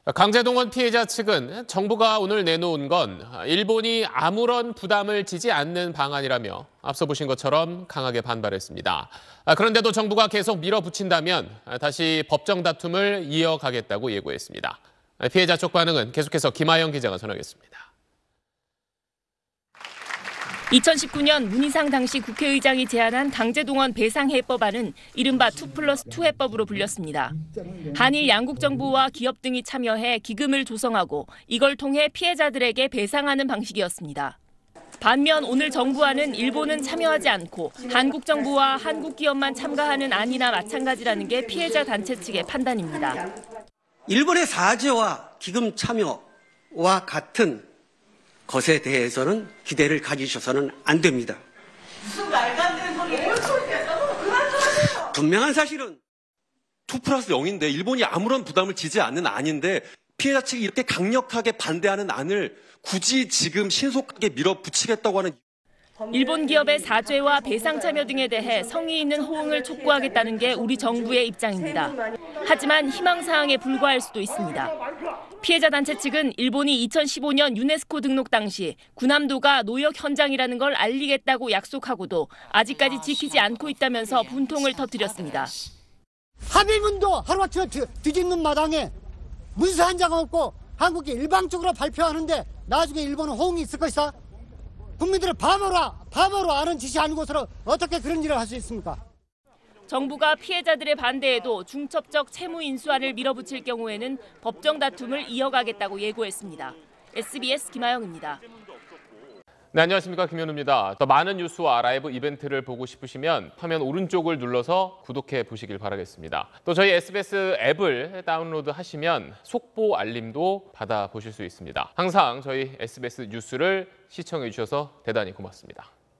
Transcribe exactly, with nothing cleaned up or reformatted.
강제동원 피해자 측은 정부가 오늘 내놓은 건 일본이 아무런 부담을 지지 않는 방안이라며 앞서 보신 것처럼 강하게 반발했습니다. 그런데도 정부가 계속 밀어붙인다면 다시 법정 다툼을 이어가겠다고 예고했습니다. 피해자 쪽 반응은 계속해서 김하영 기자가 전하겠습니다. 이천십구 년 문희상 당시 국회의장이 제안한 강제동원 배상해법안은 이른바 투 플러스 투 해법으로 불렸습니다. 한일 양국 정부와 기업 등이 참여해 기금을 조성하고 이걸 통해 피해자들에게 배상하는 방식이었습니다. 반면 오늘 정부안은 일본은 참여하지 않고 한국 정부와 한국 기업만 참가하는 안이나 마찬가지라는 게 피해자 단체 측의 판단입니다. 일본의 사죄와 기금 참여와 같은 것에 대해서는 기대를 가지셔서는 안 됩니다. 무슨 말도 안 되는 소리, 뭔 소리야. 그만 좀 하세요. 분명한 사실은 투 플러스 영인데 일본이 아무런 부담을 지지 않는 안인데 피해자 측이 이렇게 강력하게 반대하는 안을 굳이 지금 신속하게 밀어붙이겠다고 하는. 일본 기업의 사죄와 배상 참여 등에 대해 성의 있는 호응을 촉구하겠다는 게 우리 정부의 입장입니다. 하지만 희망사항에 불과할 수도 있습니다. 피해자 단체 측은 일본이 이천십오 년 유네스코 등록 당시 군함도가 노역 현장이라는 걸 알리겠다고 약속하고도 아직까지 지키지 않고 있다면서 분통을 터뜨렸습니다. 합의문도 하루아침에 뒤집는 마당에 문서 한 장 없고 한국이 일방적으로 발표하는데 나중에 일본은 호응이 있을 것이다. 국민들을 바보로, 바보로 아는 짓이 아니고서 어떻게 그런 일을 할 수 있습니까? 정부가 피해자들의 반대에도 중첩적 채무 인수안을 밀어붙일 경우에는 법정 다툼을 이어가겠다고 예고했습니다. 에스비에스 김하영입니다. 네, 안녕하십니까. 김현우입니다. 더 많은 뉴스와 라이브 이벤트를 보고 싶으시면 화면 오른쪽을 눌러서 구독해 보시길 바라겠습니다. 또 저희 에스비에스 앱을 다운로드 하시면 속보 알림도 받아보실 수 있습니다. 항상 저희 에스비에스 뉴스를 시청해 주셔서 대단히 고맙습니다.